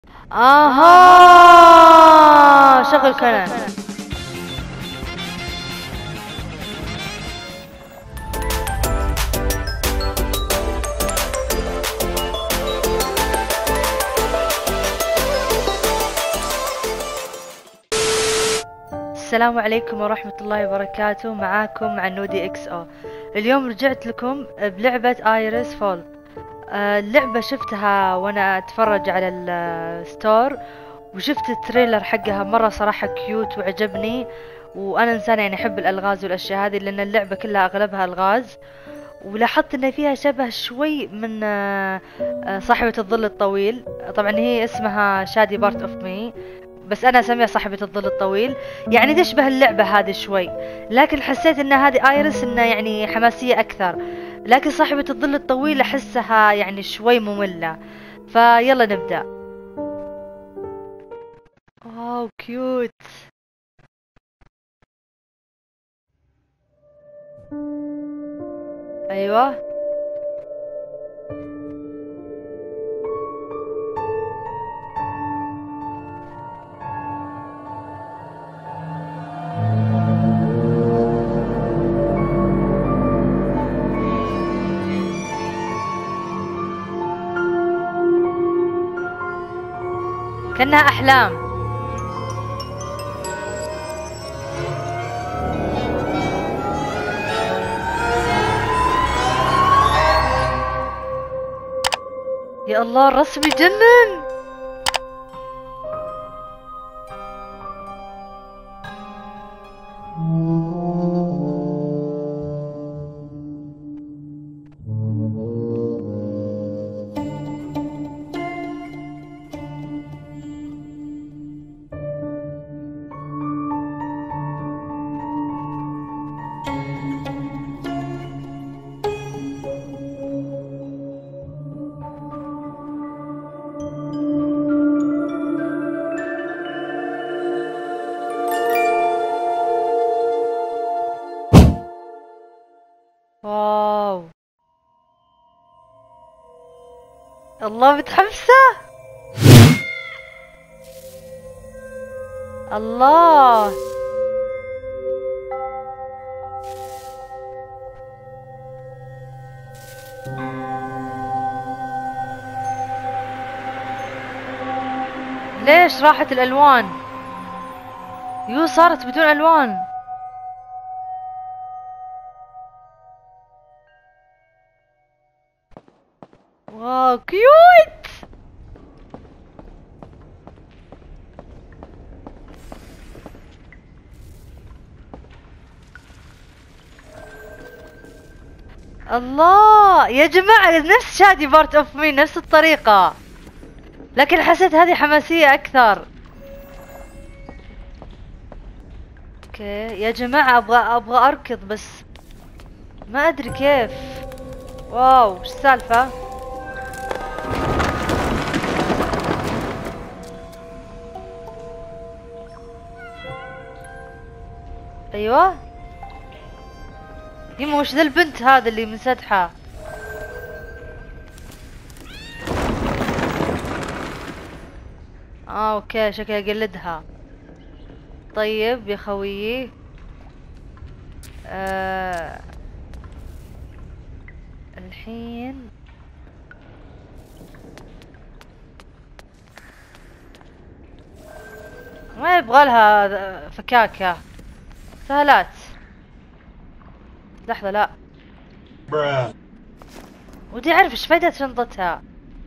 اها شغل كنن. السلام عليكم ورحمة الله وبركاته. معاكم عنودي اكس او. اليوم رجعت لكم بلعبة ايريس فول. اللعبة شفتها وانا اتفرج على الستور، وشفت التريلر حقها مرة صراحة كيوت وعجبني. وانا انسانة يعني احب الالغاز والاشياء هذه، لان اللعبة كلها اغلبها الغاز. ولاحظت ان فيها شبه شوي من صاحبة الظل الطويل. طبعا هي اسمها شادي بارت اوف مي، بس انا اسميها صاحبة الظل الطويل. يعني تشبه اللعبة هذه شوي، لكن حسيت ان هذه ايريس انها يعني حماسية اكثر. لكن صاحبة الظل الطويل احسها يعني شوي مملة. فيلا نبدأ. واو كيوت. ايوه. كأنها احلام. يا الله الرسم يجنن. واو الله متحمسة. الله. ليش راحت الالوان؟ يو صارت بدون الوان. واو كيوت. الله يا جماعة نفس شادي بارت اوف مي، نفس الطريقة، لكن حسيت هذه حماسية اكثر. اوكي يا جماعة ابغى اركض بس ما ادري كيف. واو وش السالفة؟ ايوه. يما وش ذا البنت هذا اللي منسدحة؟ اوكي شكلها يقلدها. طيب يا خويي. الحين ما يبغى لها فكاكة، سهلات. لحظة لا، ودي اعرف ايش فايدة شنطتها.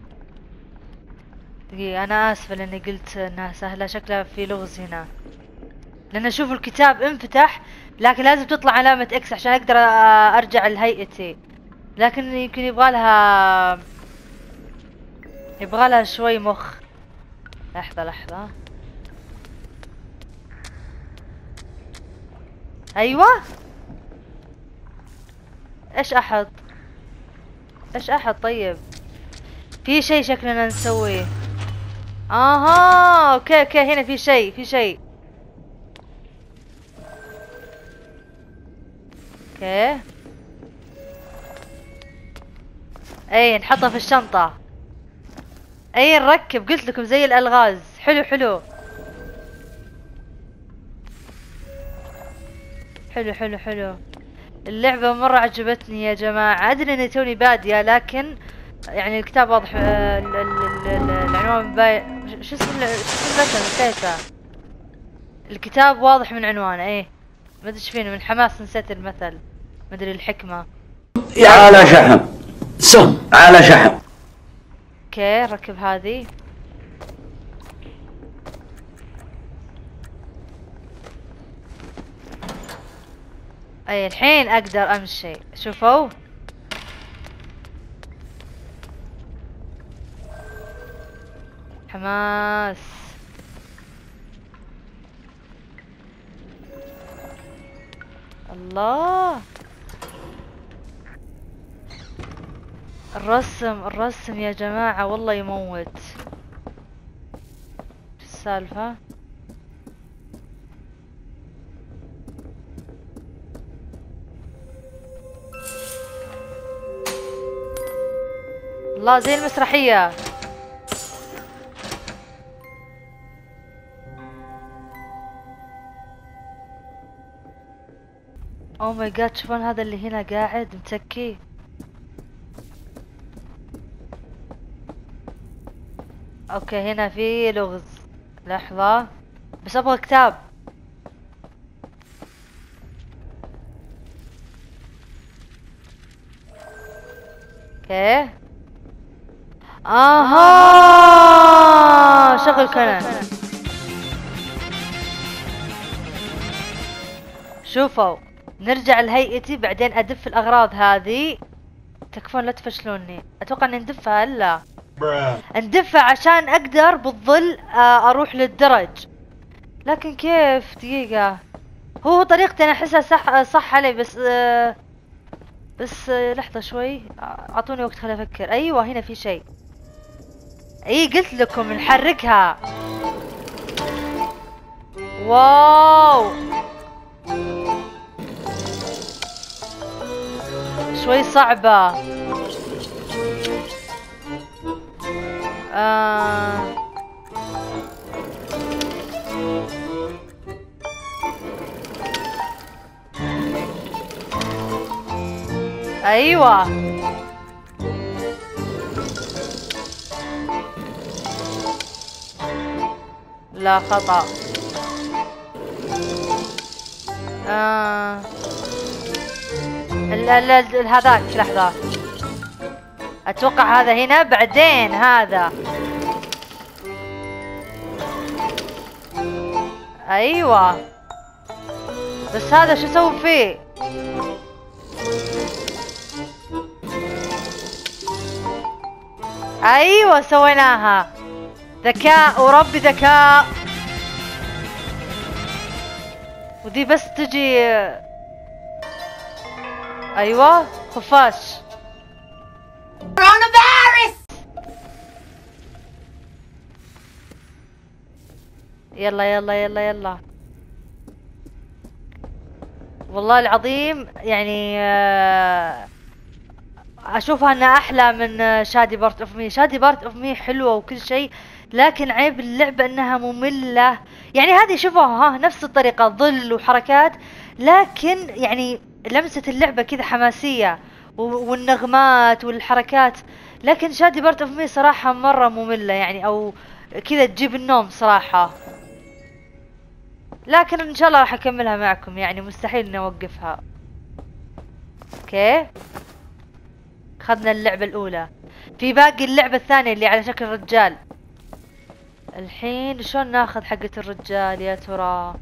دقيقة انا اسفة لاني قلت انها سهلة، شكلها في لغز هنا. لان اشوف الكتاب انفتح، لكن لازم تطلع علامة اكس عشان اقدر ارجع لهيئتي. لكن يمكن يبغالها شوي مخ. لحظة لحظة. ايوه. ايش احط؟ طيب في شيء شكلنا نسويه. اها اوكي هنا في شيء. اوكي اي نحطها في الشنطة. اي نركب، قلت لكم زي الالغاز. حلو حلو حلو حلو حلو. اللعبة مرة عجبتني يا جماعة. ادري اني توني بادية، لكن يعني الكتاب واضح. العنوان باي. شو اسم المثل؟ نسيته. الكتاب واضح من عنوانه. ايه ما ادري ايش فيني، من حماس نسيت المثل، ما ادري الحكمة. على شحم سم على شحم. اوكي ركب هذه. اي الحين اقدر امشي. شوفوا حماس. الله، الرسم يا جماعة والله يموت. شو السالفة؟ الله زي المسرحية. اوه ماي جاد، شوفون هذا اللي هنا قاعد متكي. اوكي هنا في لغز. لحظة بس ابغى كتاب. اوكي اها شغل كنن. شوفوا نرجع لهيئتي بعدين ادف الاغراض هذه. تكفون لا تفشلوني. اتوقع ان ندفها. لا ندفها عشان اقدر بالظل اروح للدرج. لكن كيف؟ دقيقة. هو طريقتي انا احسها صح علي، بس لحظة شوي، اعطوني وقت خليني افكر. ايوه هنا في شيء. اي قلت لكم نحركها. واو شوي صعبة. ايوه لا خطأ. هذاك لحظة، اتوقع هذا هنا بعدين هذا. ايوه بس هذا شو اسوي فيه؟ ايوه سويناها. ذكاء وربي ذكاء. ودي بس تجي. ايوه خفاش. كورونا فيروس. يلا يلا يلا يلا. والله العظيم يعني اشوفها انها احلى من شادي بارت اوف مي. شادي بارت اوف مي حلوة وكل شيء، لكن عيب اللعبة انها مملة. يعني هذه شوفوا ها نفس الطريقة، ظل وحركات، لكن يعني لمسة اللعبة كذا حماسية والنغمات والحركات. لكن شادي بارت اوف مي صراحة مرة مملة يعني، او كذا تجيب النوم صراحة. لكن ان شاء الله راح اكملها معكم، يعني مستحيل اني اوقفها. اوكي اخذنا اللعبة الاولى، في باقي اللعبة الثانية اللي على شكل رجال. الحين شلون ناخذ حقة الرجال يا ترى؟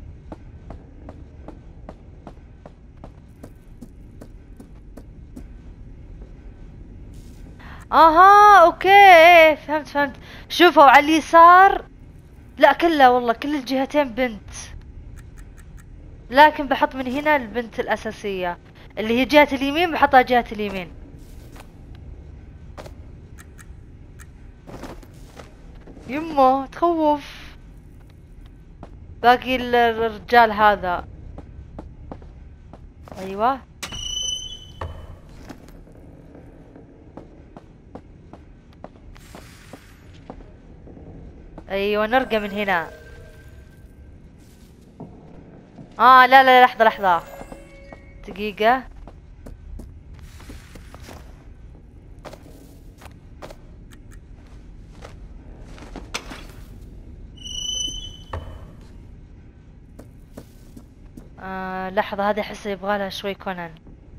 اها اوكي فهمت. شوفوا على اليسار، لا كلها والله كل الجهتين بنت، لكن بحط من هنا البنت الاساسية اللي هي جهة اليمين، بحطها جهة اليمين. يمه تخوف. باقي الرجال هذا. ايوه ايوه نرقى من هنا. لا لا لحظة لحظة، دقيقة. لحظة، هذه احس يبغالها شوي كونان.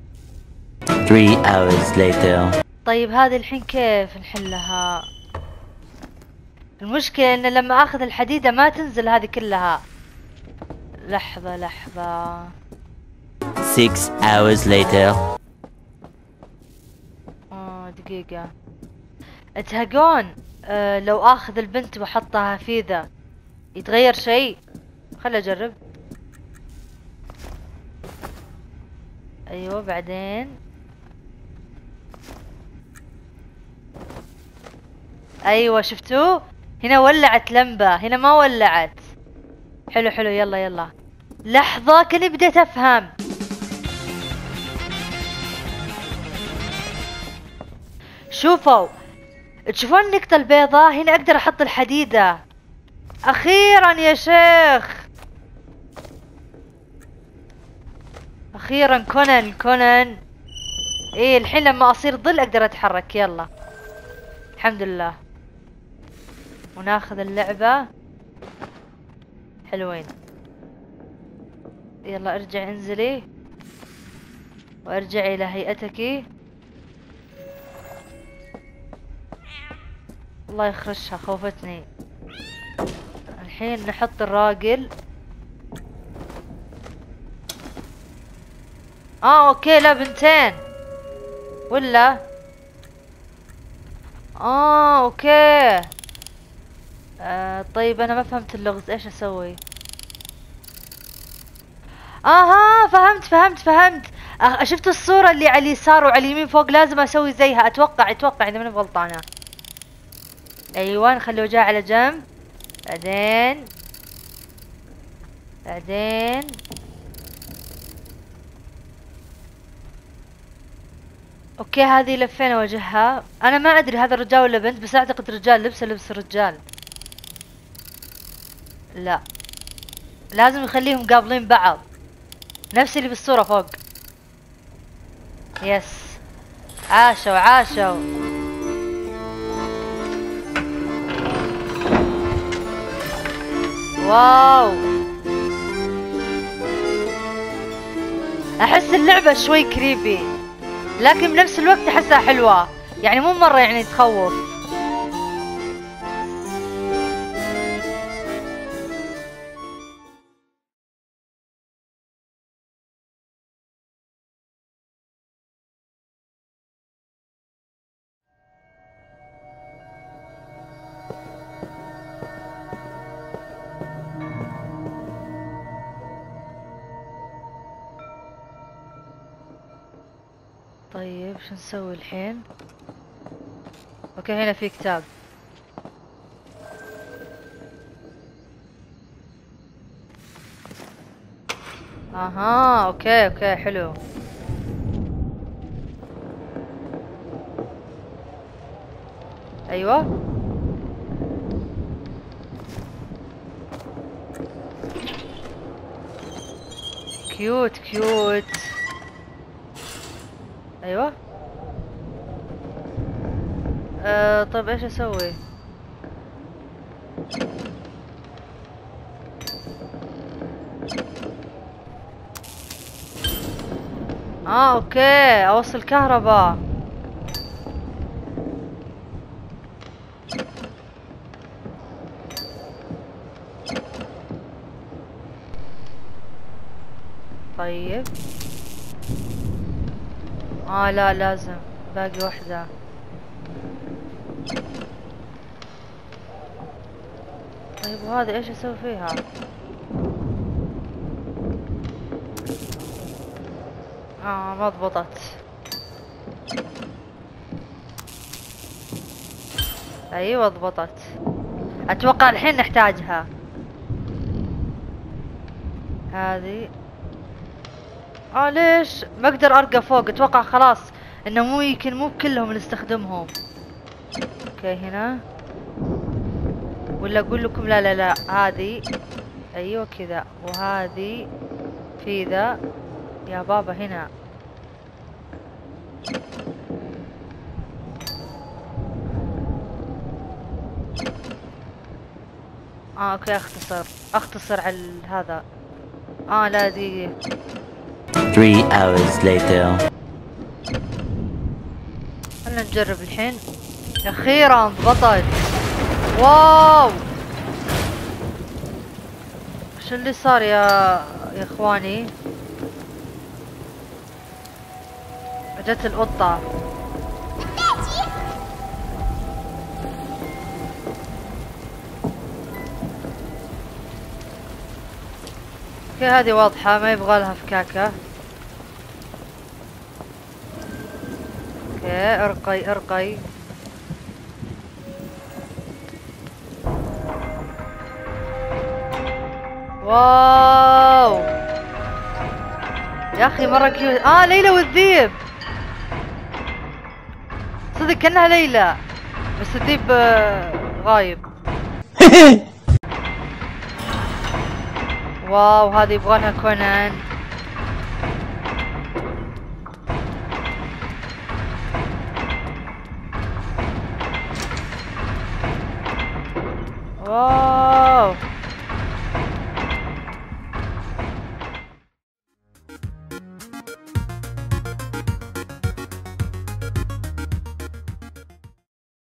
3 hours later. طيب هذه الحين كيف نحلها؟ المشكلة ان لما اخذ الحديدة ما تنزل هذه كلها. لحظة لحظة. 6 hours later. دقيقة. تهقون لو اخذ البنت واحطها في ذا يتغير شيء؟ خل اجرب. ايوه بعدين. ايوه شفتوا؟ هنا ولعت لمبة، هنا ما ولعت. حلو حلو، يلا يلا. لحظة كني بديت افهم. شوفوا، تشوفون النقطة البيضاء هنا؟ اقدر احط الحديدة. اخيرا يا شيخ، اخيرا كونان. ايه الحين لما اصير ظل اقدر اتحرك. يلا الحمد لله. وناخذ اللعبة. حلوين. يلا ارجع انزلي وارجعي الى هيئتك. الله يخرشها، خوفتني. الحين نحط الراجل. اوكي، لا بنتين ولا اوكي. طيب انا ما فهمت اللغز، ايش اسوي؟ فهمت. شفت الصورة اللي على اليسار وعلى اليمين فوق؟ لازم اسوي زيها. اتوقع اذا ماني غلطانة. ايوه نخلي وجهها على جنب. بعدين اوكي، هذه لفينا وجهها. انا ما ادري هذا رجال ولا بنت، بس اعتقد رجال. لبس الرجال. لا، لازم يخليهم قابلين بعض، نفس اللي بالصورة فوق. يس، عاشوا. واو، احس اللعبة شوي كريبي، لكن بنفس الوقت احسها حلوة. يعني مو مرة يعني تخوف. طيب شو نسوي الحين؟ اوكي هنا في كتاب. اوكي حلو. ايوه كيوت. ايوه. طيب ايش اسوي؟ اوكي، اوصل كهرباء. طيب لا لازم باقي واحدة. طيب وهذا ايش اسوي فيها؟ ما ضبطت. ايوه ضبطت. اتوقع الحين نحتاجها هذه. ليش ما اقدر ارقى فوق؟ اتوقع خلاص انه مو بكلهم اللي استخدمهم. اوكي هنا. ولا اقول لكم لا لا لا هذه ايوه كذا وهذه في ذا يا بابا هنا. اوكي اختصر على هذا. لا دقيقة. 3 hours later. خلنا نجرب الحين. اخيرا ضبطت. واو شو اللي صار يا اخواني؟ جت القطة. اوكي هذه واضحة ما يبغى لها فكاكة. اوكي ارقي ارقي. واو يا اخي مرة كيوت. ليلى والذيب صدق كأنها ليلى بس الذيب غايب. واو هذه يبغالها كونان.